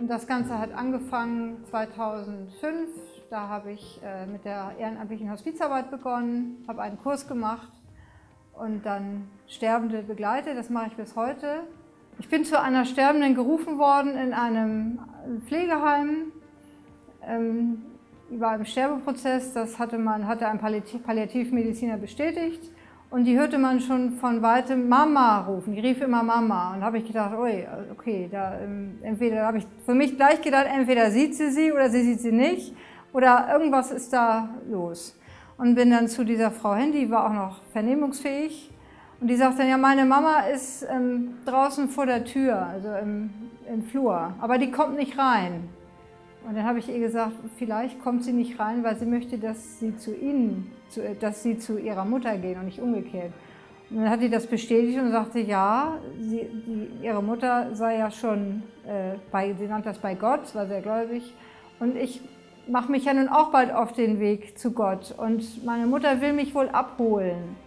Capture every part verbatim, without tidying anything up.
Und das Ganze hat angefangen zweitausendfünf. Da habe ich äh, mit der ehrenamtlichen Hospizarbeit begonnen, habe einen Kurs gemacht und dann Sterbende begleitet. Das mache ich bis heute. Ich bin zu einer Sterbenden gerufen worden in einem Pflegeheim. Ähm, über einen Sterbeprozess, das hatte, man, hatte ein Palliativmediziner bestätigt. Und die hörte man schon von weitem Mama rufen, die rief immer Mama. Und da habe ich gedacht, ui, okay, da, ähm, entweder habe ich für mich gleich gedacht, entweder sieht sie sie oder sie sieht sie nicht oder irgendwas ist da los. Und bin dann zu dieser Frau hin, die war auch noch vernehmungsfähig. Und die sagt dann, ja, meine Mama ist ähm, draußen vor der Tür, also im, im Flur, aber die kommt nicht rein. Und dann habe ich ihr gesagt, vielleicht kommt sie nicht rein, weil sie möchte, dass sie zu Ihnen, zu, dass sie zu ihrer Mutter gehen und nicht umgekehrt. Und dann hat sie das bestätigt und sagte, ja, sie, die, ihre Mutter sei ja schon, äh, bei, sie nannte das bei Gott, war sehr gläubig. Und ich mache mich ja nun auch bald auf den Weg zu Gott. Und meine Mutter will mich wohl abholen.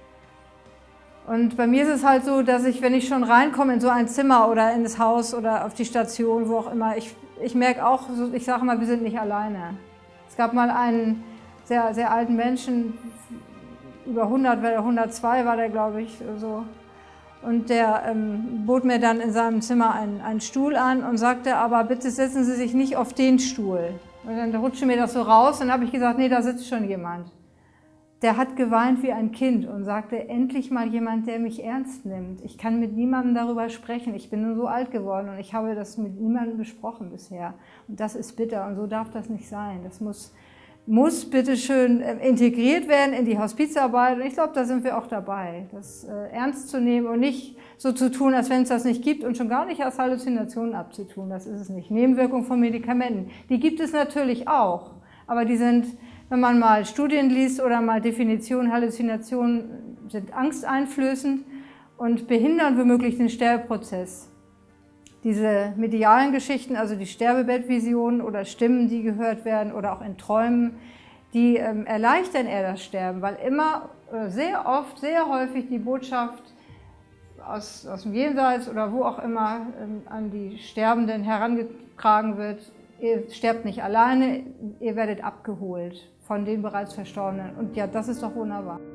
Und bei mir ist es halt so, dass ich, wenn ich schon reinkomme in so ein Zimmer oder in das Haus oder auf die Station, wo auch immer, ich, ich merke auch, ich sage mal, wir sind nicht alleine. Es gab mal einen sehr, sehr alten Menschen, über hundert, hundertzwei war der, glaube ich, so. Und der ähm, bot mir dann in seinem Zimmer einen, einen Stuhl an und sagte, aber bitte setzen Sie sich nicht auf den Stuhl. Und dann rutschte mir das so raus und habe ich gesagt, nee, da sitzt schon jemand. Der hat geweint wie ein Kind und sagte, endlich mal jemand, der mich ernst nimmt. Ich kann mit niemandem darüber sprechen. Ich bin nun so alt geworden und ich habe das mit niemandem besprochen bisher. Und das ist bitter und so darf das nicht sein. Das muss, muss bitte schön integriert werden in die Hospizarbeit. Und ich glaube, da sind wir auch dabei, das äh, ernst zu nehmen und nicht so zu tun, als wenn es das nicht gibt und schon gar nicht als Halluzinationen abzutun. Das ist es nicht. Nebenwirkungen von Medikamenten, die gibt es natürlich auch, aber die sind, wenn man mal Studien liest oder mal Definitionen, Halluzinationen sind angsteinflößend und behindern womöglich den Sterbeprozess. Diese medialen Geschichten, also die Sterbebettvisionen oder Stimmen, die gehört werden oder auch in Träumen, die ähm, erleichtern eher das Sterben, weil immer, äh, sehr oft, sehr häufig die Botschaft aus, aus dem Jenseits oder wo auch immer ähm, an die Sterbenden herangetragen wird, ihr sterbt nicht alleine, ihr werdet abgeholt von den bereits Verstorbenen. Und ja, das ist doch wunderbar.